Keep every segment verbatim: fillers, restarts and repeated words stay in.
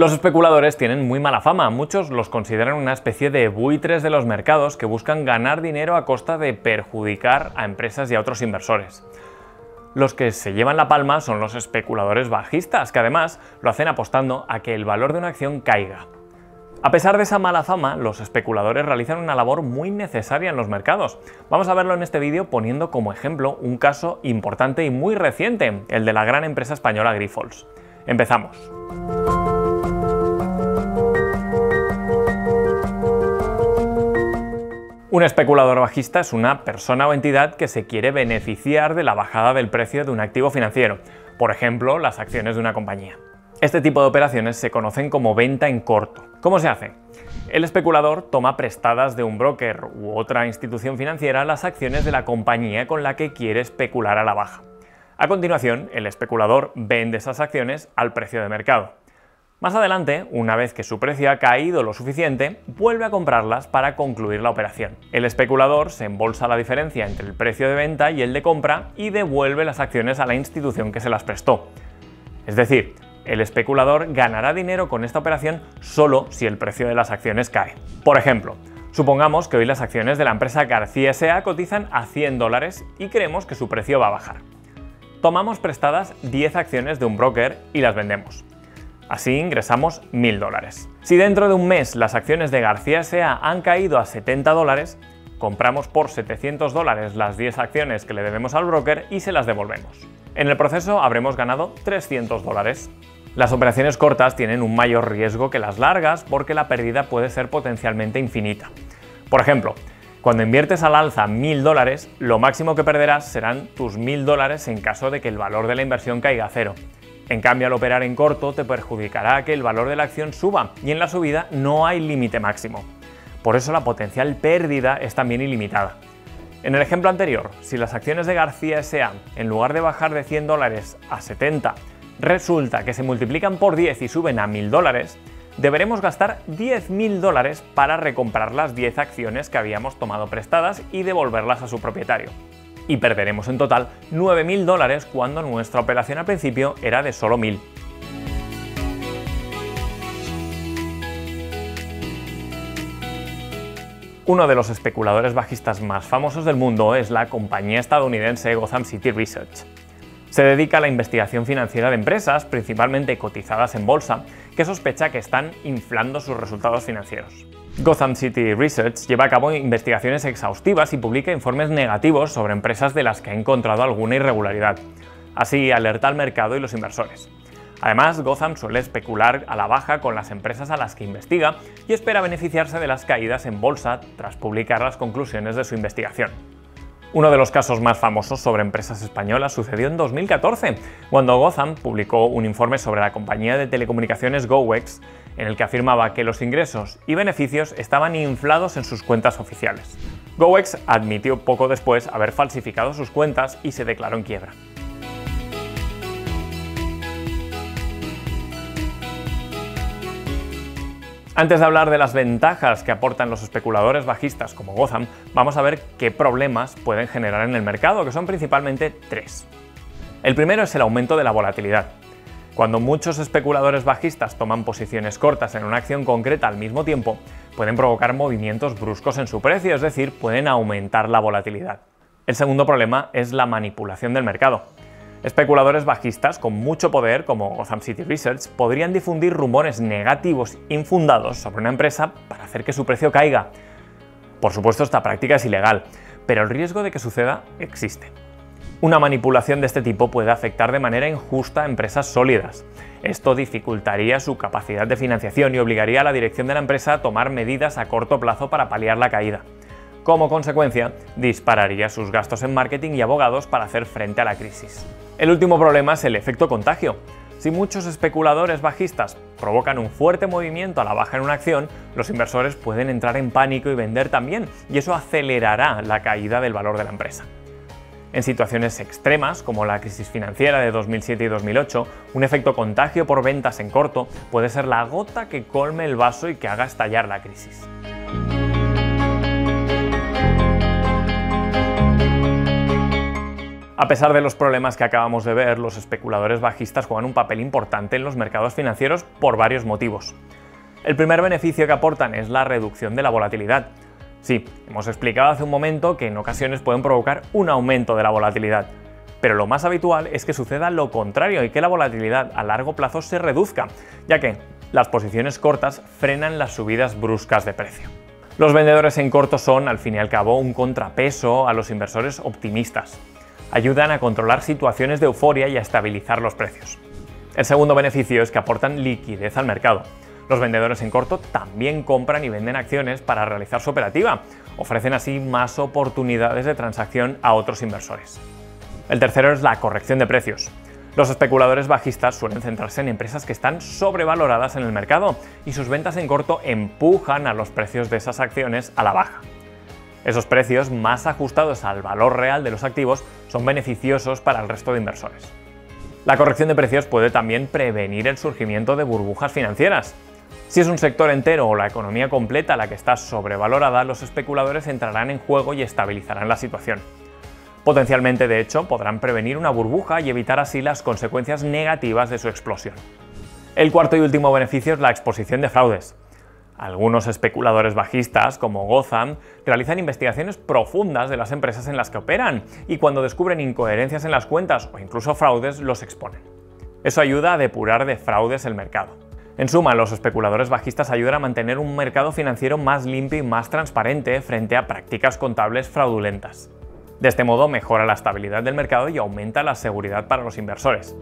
Los especuladores tienen muy mala fama, muchos los consideran una especie de buitres de los mercados que buscan ganar dinero a costa de perjudicar a empresas y a otros inversores. Los que se llevan la palma son los especuladores bajistas, que además lo hacen apostando a que el valor de una acción caiga. A pesar de esa mala fama, los especuladores realizan una labor muy necesaria en los mercados. Vamos a verlo en este vídeo poniendo como ejemplo un caso importante y muy reciente, el de la gran empresa española Grifols. Empezamos. Un especulador bajista es una persona o entidad que se quiere beneficiar de la bajada del precio de un activo financiero, por ejemplo, las acciones de una compañía. Este tipo de operaciones se conocen como venta en corto. ¿Cómo se hace? El especulador toma prestadas de un broker u otra institución financiera las acciones de la compañía con la que quiere especular a la baja. A continuación, el especulador vende esas acciones al precio de mercado. Más adelante, una vez que su precio ha caído lo suficiente, vuelve a comprarlas para concluir la operación. El especulador se embolsa la diferencia entre el precio de venta y el de compra y devuelve las acciones a la institución que se las prestó. Es decir, el especulador ganará dinero con esta operación solo si el precio de las acciones cae. Por ejemplo, supongamos que hoy las acciones de la empresa García ese a cotizan a cien dólares y creemos que su precio va a bajar. Tomamos prestadas diez acciones de un broker y las vendemos. Así ingresamos mil dólares. Si dentro de un mes las acciones de García ese a han caído a setenta dólares, compramos por setecientos dólares las diez acciones que le debemos al broker y se las devolvemos. En el proceso habremos ganado trescientos dólares. Las operaciones cortas tienen un mayor riesgo que las largas porque la pérdida puede ser potencialmente infinita. Por ejemplo, cuando inviertes al alza mil dólares, lo máximo que perderás serán tus mil dólares en caso de que el valor de la inversión caiga a cero. En cambio, al operar en corto te perjudicará que el valor de la acción suba y en la subida no hay límite máximo. Por eso la potencial pérdida es también ilimitada. En el ejemplo anterior, si las acciones de García ese a, en lugar de bajar de cien dólares a setenta, resulta que se multiplican por diez y suben a mil dólares, deberemos gastar diez mil dólares para recomprar las diez acciones que habíamos tomado prestadas y devolverlas a su propietario. Y perderemos en total nueve mil dólares cuando nuestra operación al principio era de solo mil. Uno de los especuladores bajistas más famosos del mundo es la compañía estadounidense Gotham City Research. Se dedica a la investigación financiera de empresas, principalmente cotizadas en bolsa, que sospecha que están inflando sus resultados financieros. Gotham City Research lleva a cabo investigaciones exhaustivas y publica informes negativos sobre empresas de las que ha encontrado alguna irregularidad. Así alerta al mercado y los inversores. Además, Gotham suele especular a la baja con las empresas a las que investiga y espera beneficiarse de las caídas en bolsa tras publicar las conclusiones de su investigación. Uno de los casos más famosos sobre empresas españolas sucedió en dos mil catorce, cuando Gotham publicó un informe sobre la compañía de telecomunicaciones GoWex, en el que afirmaba que los ingresos y beneficios estaban inflados en sus cuentas oficiales. GoWex admitió poco después haber falsificado sus cuentas y se declaró en quiebra. Antes de hablar de las ventajas que aportan los especuladores bajistas como Gotham, vamos a ver qué problemas pueden generar en el mercado, que son principalmente tres. El primero es el aumento de la volatilidad. Cuando muchos especuladores bajistas toman posiciones cortas en una acción concreta al mismo tiempo, pueden provocar movimientos bruscos en su precio, es decir, pueden aumentar la volatilidad. El segundo problema es la manipulación del mercado. Especuladores bajistas con mucho poder, como Gotham City Research, podrían difundir rumores negativos infundados sobre una empresa para hacer que su precio caiga. Por supuesto, esta práctica es ilegal, pero el riesgo de que suceda existe. Una manipulación de este tipo puede afectar de manera injusta a empresas sólidas. Esto dificultaría su capacidad de financiación y obligaría a la dirección de la empresa a tomar medidas a corto plazo para paliar la caída. Como consecuencia, dispararía sus gastos en marketing y abogados para hacer frente a la crisis. El último problema es el efecto contagio. Si muchos especuladores bajistas provocan un fuerte movimiento a la baja en una acción, los inversores pueden entrar en pánico y vender también, y eso acelerará la caída del valor de la empresa. En situaciones extremas, como la crisis financiera de dos mil siete y dos mil ocho, un efecto contagio por ventas en corto puede ser la gota que colme el vaso y que haga estallar la crisis. A pesar de los problemas que acabamos de ver, los especuladores bajistas juegan un papel importante en los mercados financieros por varios motivos. El primer beneficio que aportan es la reducción de la volatilidad. Sí, hemos explicado hace un momento que en ocasiones pueden provocar un aumento de la volatilidad, pero lo más habitual es que suceda lo contrario y que la volatilidad a largo plazo se reduzca, ya que las posiciones cortas frenan las subidas bruscas de precio. Los vendedores en corto son, al fin y al cabo, un contrapeso a los inversores optimistas. Ayudan a controlar situaciones de euforia y a estabilizar los precios. El segundo beneficio es que aportan liquidez al mercado. Los vendedores en corto también compran y venden acciones para realizar su operativa. Ofrecen así más oportunidades de transacción a otros inversores. El tercero es la corrección de precios. Los especuladores bajistas suelen centrarse en empresas que están sobrevaloradas en el mercado y sus ventas en corto empujan a los precios de esas acciones a la baja. Esos precios, más ajustados al valor real de los activos, son beneficiosos para el resto de inversores. La corrección de precios puede también prevenir el surgimiento de burbujas financieras. Si es un sector entero o la economía completa la que está sobrevalorada, los especuladores entrarán en juego y estabilizarán la situación. Potencialmente, de hecho, podrán prevenir una burbuja y evitar así las consecuencias negativas de su explosión. El cuarto y último beneficio es la exposición de fraudes. Algunos especuladores bajistas, como Gotham, realizan investigaciones profundas de las empresas en las que operan y cuando descubren incoherencias en las cuentas o incluso fraudes, los exponen. Eso ayuda a depurar de fraudes el mercado. En suma, los especuladores bajistas ayudan a mantener un mercado financiero más limpio y más transparente frente a prácticas contables fraudulentas. De este modo mejora la estabilidad del mercado y aumenta la seguridad para los inversores.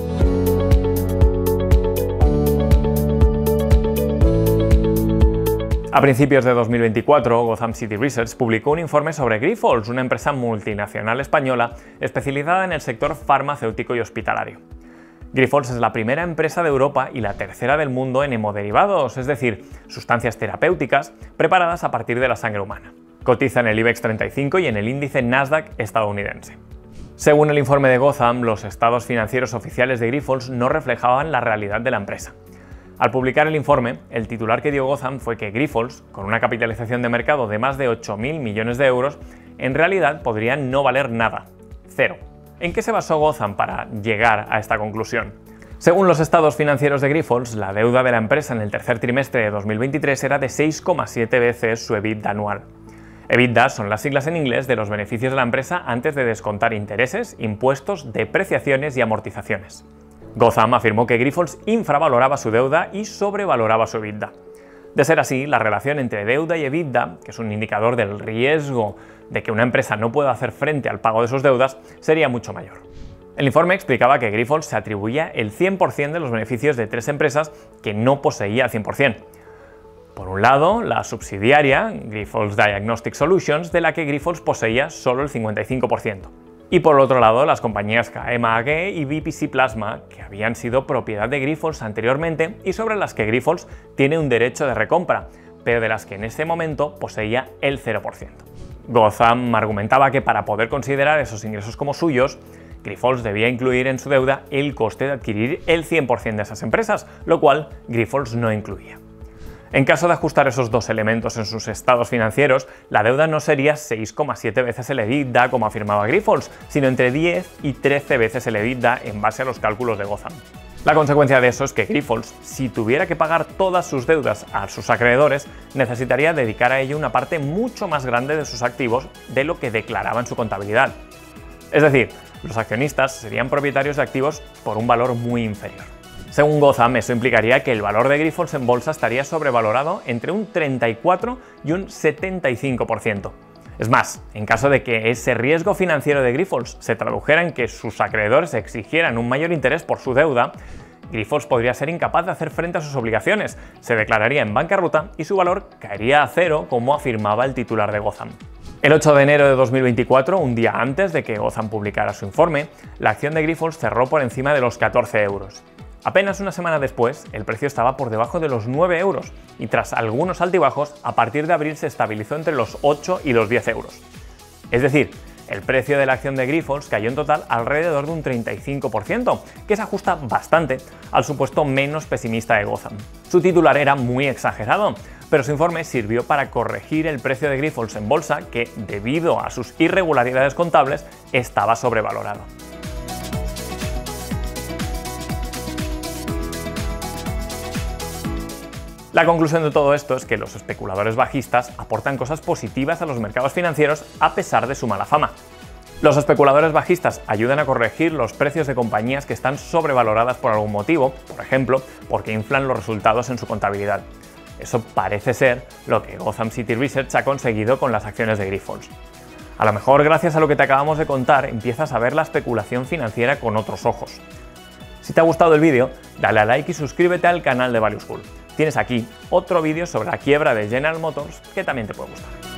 A principios de dos mil veinticuatro, Gotham City Research publicó un informe sobre Grifols, una empresa multinacional española especializada en el sector farmacéutico y hospitalario. Grifols es la primera empresa de Europa y la tercera del mundo en hemoderivados, es decir, sustancias terapéuticas preparadas a partir de la sangre humana. Cotiza en el IBEX treinta y cinco y en el índice Nasdaq estadounidense. Según el informe de Gotham, los estados financieros oficiales de Grifols no reflejaban la realidad de la empresa. Al publicar el informe, el titular que dio Gotham fue que Grifols, con una capitalización de mercado de más de ocho mil millones de euros, en realidad podrían no valer nada. Cero. ¿En qué se basó Gotham para llegar a esta conclusión? Según los estados financieros de Grifols, la deuda de la empresa en el tercer trimestre de dos mil veintitrés era de seis coma siete veces su EBITDA anual. EBITDA son las siglas en inglés de los beneficios de la empresa antes de descontar intereses, impuestos, depreciaciones y amortizaciones. Gotham afirmó que Grifols infravaloraba su deuda y sobrevaloraba su EBITDA. De ser así, la relación entre deuda y EBITDA, que es un indicador del riesgo de que una empresa no pueda hacer frente al pago de sus deudas, sería mucho mayor. El informe explicaba que Grifols se atribuía el cien por cien de los beneficios de tres empresas que no poseía al cien por cien. Por un lado, la subsidiaria, Grifols Diagnostic Solutions, de la que Grifols poseía solo el cincuenta y cinco por ciento. Y por otro lado, las compañías K M A G y B P C Plasma, que habían sido propiedad de Grifols anteriormente y sobre las que Grifols tiene un derecho de recompra, pero de las que en ese momento poseía el cero por ciento. Gotham argumentaba que para poder considerar esos ingresos como suyos, Grifols debía incluir en su deuda el coste de adquirir el cien por cien de esas empresas, lo cual Grifols no incluía. En caso de ajustar esos dos elementos en sus estados financieros, la deuda no sería seis coma siete veces el EBITDA como afirmaba Grifols, sino entre diez y trece veces el EBITDA en base a los cálculos de Gotham. La consecuencia de eso es que Grifols, si tuviera que pagar todas sus deudas a sus acreedores, necesitaría dedicar a ello una parte mucho más grande de sus activos de lo que declaraba en su contabilidad. Es decir, los accionistas serían propietarios de activos por un valor muy inferior. Según Gotham, eso implicaría que el valor de Grifols en bolsa estaría sobrevalorado entre un treinta y cuatro y un setenta y cinco por ciento. Es más, en caso de que ese riesgo financiero de Grifols se tradujera en que sus acreedores exigieran un mayor interés por su deuda, Grifols podría ser incapaz de hacer frente a sus obligaciones, se declararía en bancarrota y su valor caería a cero, como afirmaba el titular de Gotham. El ocho de enero de dos mil veinticuatro, un día antes de que Gotham publicara su informe, la acción de Grifols cerró por encima de los catorce euros. Apenas una semana después, el precio estaba por debajo de los nueve euros y tras algunos altibajos, a partir de abril se estabilizó entre los ocho y los diez euros. Es decir, el precio de la acción de Grifols cayó en total alrededor de un treinta y cinco por ciento, que se ajusta bastante al supuesto menos pesimista de Gotham. Su titular era muy exagerado, pero su informe sirvió para corregir el precio de Grifols en bolsa, que, debido a sus irregularidades contables, estaba sobrevalorado. La conclusión de todo esto es que los especuladores bajistas aportan cosas positivas a los mercados financieros a pesar de su mala fama. Los especuladores bajistas ayudan a corregir los precios de compañías que están sobrevaloradas por algún motivo, por ejemplo, porque inflan los resultados en su contabilidad. Eso parece ser lo que Gotham City Research ha conseguido con las acciones de Grifols. A lo mejor, gracias a lo que te acabamos de contar, empiezas a ver la especulación financiera con otros ojos. Si te ha gustado el vídeo, dale a like y suscríbete al canal de Value School. Tienes aquí otro vídeo sobre la quiebra de General Motors que también te puede gustar.